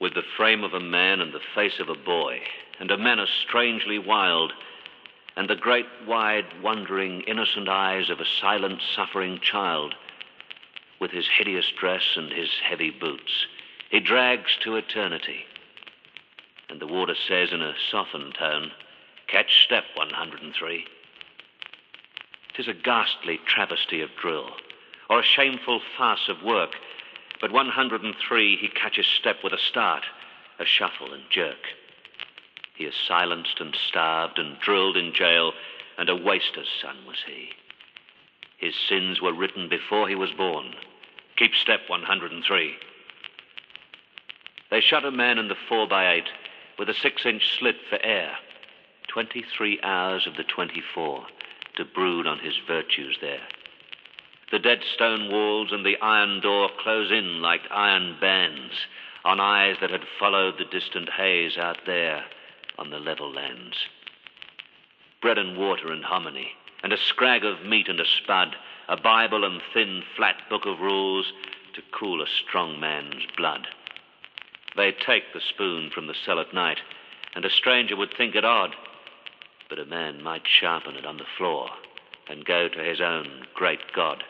with the frame of a man and the face of a boy, and a menace strangely wild, and the great, wide, wondering, innocent eyes of a silent, suffering child, with his hideous dress and his heavy boots, he drags to eternity. And the warder says in a softened tone, "Catch step, 103. 'Tis a ghastly travesty of drill, or a shameful farce of work, but 103 he catches step with a start, a shuffle and jerk. He is silenced and starved and drilled in jail, and a waster's son was he. His sins were written before he was born. Keep step, 103. They shut a man in the 4x8 with a 6-inch slit for air, 23 hours of the 24, to brood on his virtues there. The dead stone walls and the iron door close in like iron bands on eyes that had followed the distant haze out there on the level lands. Bread and water and hominy, and a scrag of meat and a spud, a Bible and thin, flat book of rules to cool a strong man's blood. They take the spoon from the cell at night, and a stranger would think it odd, but a man might sharpen it on the floor and go to his own great God.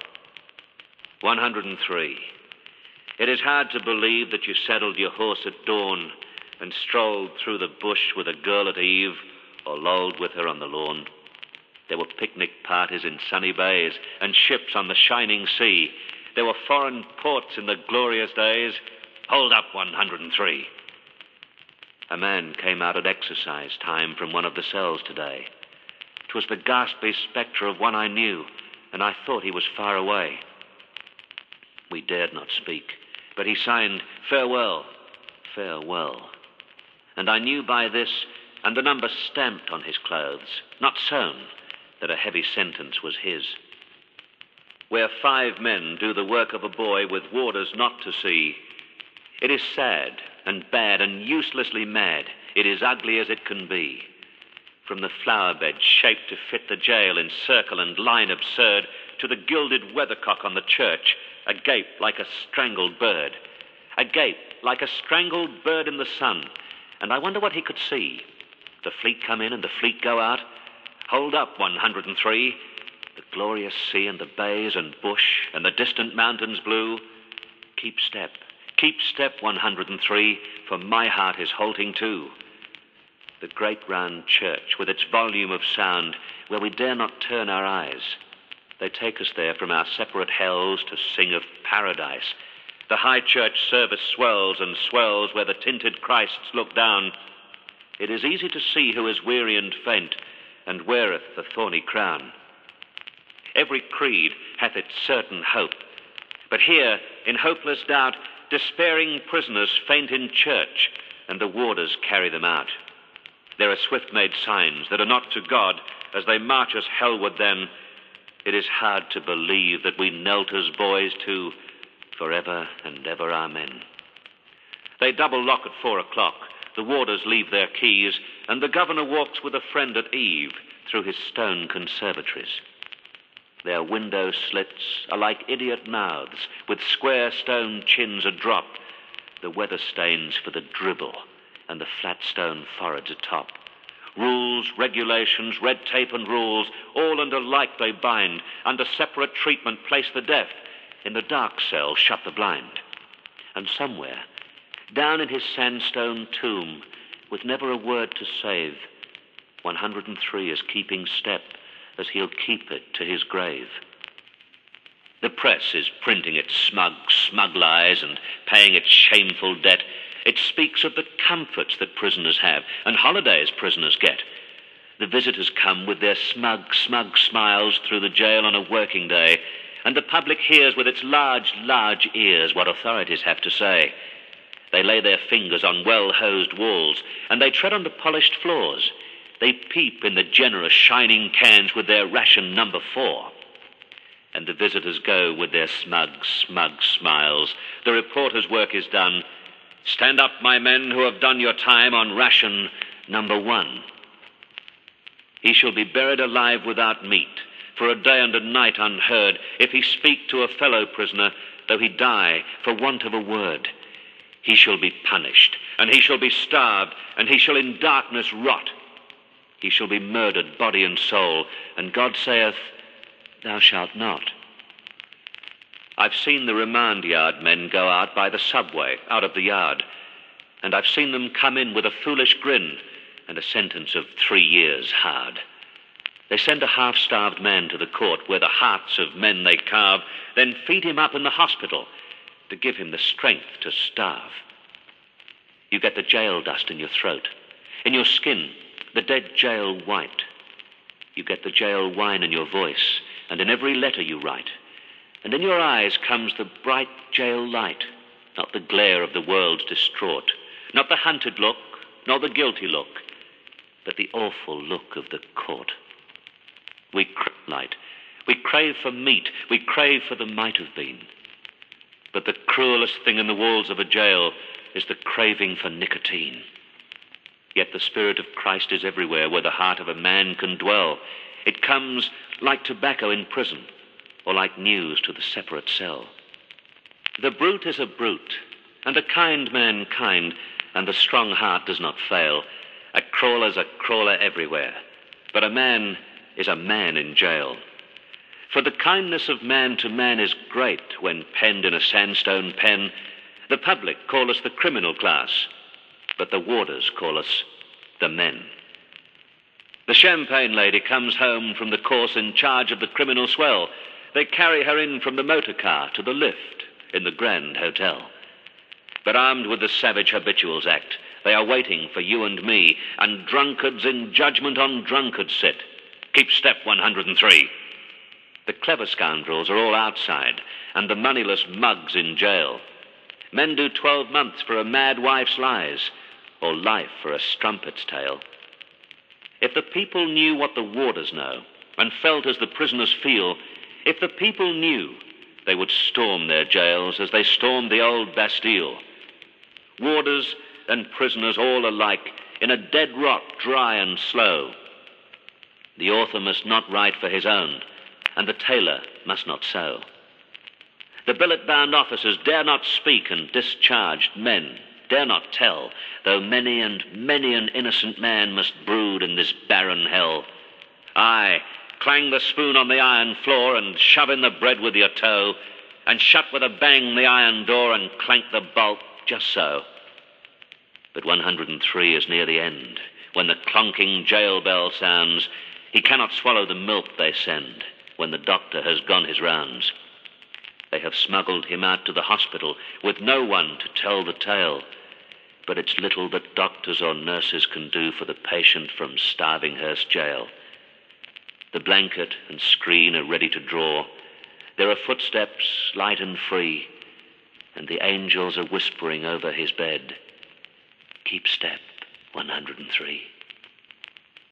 103. It is hard to believe that you saddled your horse at dawn and strolled through the bush with a girl at eve, or lolled with her on the lawn. There were picnic parties in sunny bays and ships on the shining sea. There were foreign ports in the glorious days. Hold up, 103. A man came out at exercise time from one of the cells today. 'Twas the ghastly spectre of one I knew, and I thought he was far away. We dared not speak, but he signed, "Farewell, farewell." And I knew by this, and the number stamped on his clothes, not sewn, that a heavy sentence was his. Where 5 men do the work of a boy with warders not to see, it is sad and bad and uselessly mad. It is ugly as it can be. From the flower bed shaped to fit the jail in circle and line absurd, to the gilded weathercock on the church, agape like a strangled bird. Agape like a strangled bird in the sun. And I wonder what he could see. The fleet come in and the fleet go out. Hold up, 103. The glorious sea and the bays and bush and the distant mountains blue. Keep step, 103, for my heart is halting too. The great round church with its volume of sound, where we dare not turn our eyes. They take us there from our separate hells to sing of paradise. The high church service swells and swells where the tinted Christs look down. It is easy to see who is weary and faint and weareth the thorny crown. Every creed hath its certain hope, but here, in hopeless doubt, despairing prisoners faint in church, and the warders carry them out. There are swift-made signs that are not to God as they march us hellward then. It is hard to believe that we knelt as boys to forever and ever amen. They double lock at 4 o'clock. The warders leave their keys, and the governor walks with a friend at eve through his stone conservatories. Their window slits are like idiot mouths, with square stone chins adrop, the weather stains for the dribble, and the flat stone foreheads atop. Rules, regulations, red tape and rules, all under like they bind. Under separate treatment place the deaf, in the dark cell shut the blind. And somewhere, down in his sandstone tomb, with never a word to save, 103 is keeping step as he'll keep it to his grave. The press is printing its smug lies and paying its shameful debt. It speaks of the comforts that prisoners have and holidays prisoners get. The visitors come with their smug smiles through the jail on a working day, and the public hears with its large ears what authorities have to say. They lay their fingers on well-hosed walls, and they tread on the polished floors. They peep in the generous shining cans with their ration number 4. And the visitors go with their smug smiles. The reporter's work is done. Stand up, my men, who have done your time on ration number 1. He shall be buried alive without meat, for a day and a night unheard, if he speak to a fellow prisoner, though he die for want of a word. He shall be punished, and he shall be starved, and he shall in darkness rot. He shall be murdered, body and soul, and God saith, Thou shalt not. I've seen the remand yard men go out by the subway, out of the yard, and I've seen them come in with a foolish grin and a sentence of 3 years hard. They send a half-starved man to the court where the hearts of men they carve, then feed him up in the hospital to give him the strength to starve. You get the jail dust in your throat, in your skin, the dead jail white. You get the jail wine in your voice and in every letter you write. And in your eyes comes the bright jail light, not the glare of the world's distraught, not the hunted look, nor the guilty look, but the awful look of the court. We crave light, we crave for meat, we crave for the might have been. But the cruelest thing in the walls of a jail is the craving for nicotine. Yet the Spirit of Christ is everywhere where the heart of a man can dwell. It comes like tobacco in prison, or like news to the separate cell. The brute is a brute, and a kind man kind, and the strong heart does not fail. A crawler's a crawler everywhere, but a man is a man in jail. For the kindness of man to man is great when penned in a sandstone pen. The public call us the criminal class, but the warders call us the men. The champagne lady comes home from the course in charge of the criminal swell. They carry her in from the motor car to the lift in the Grand Hotel. But armed with the Savage Habituals Act, they are waiting for you and me, and drunkards in judgment on drunkards sit. Keep step 103. The clever scoundrels are all outside, and the moneyless mugs in jail. Men do 12 months for a mad wife's lies, or life for a strumpet's tale. If the people knew what the warders know, and felt as the prisoners feel, if the people knew, they would storm their jails as they stormed the old Bastille. Warders and prisoners all alike, in a dead rot, dry and slow. The author must not write for his own, and the tailor must not sew. The billet-bound officers dare not speak, and discharged men dare not tell, though many and many an innocent man must brood in this barren hell. Aye, clang the spoon on the iron floor, and shove in the bread with your toe, and shut with a bang the iron door, and clank the bolt just so. But 103 is near the end. When the clonking jail bell sounds, he cannot swallow the milk they send when the doctor has gone his rounds. They have smuggled him out to the hospital with no one to tell the tale, but it's little that doctors or nurses can do for the patient from Starvinghurst jail. The blanket and screen are ready to draw. There are footsteps, light and free, and the angels are whispering over his bed. Keep step 103.